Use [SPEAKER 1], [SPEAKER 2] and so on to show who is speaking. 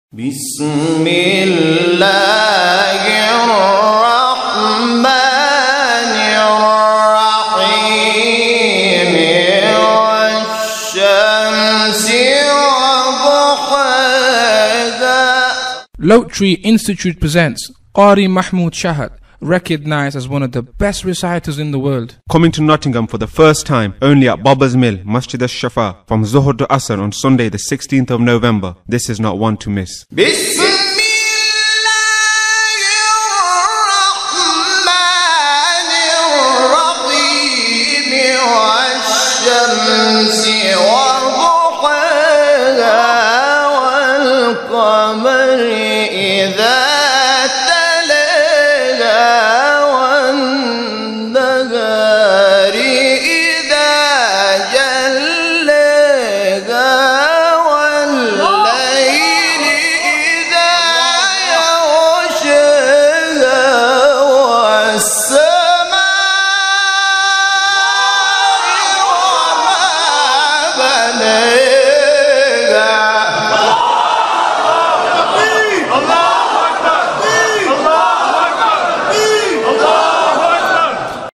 [SPEAKER 1] بسم الله الرحمن الرحيم والشمس وضحاها.
[SPEAKER 2] Lottery Institute presents Qari Mahmoud Shahat, recognized as one of the best reciters in the world.
[SPEAKER 3] Coming to Nottingham for the first time, only at Baba's Mill, Masjid al-Shafa, from Zuhr to Asr on Sunday the 16th of November. This is not one to miss.
[SPEAKER 1] والشمس وضحاها والقمر إذا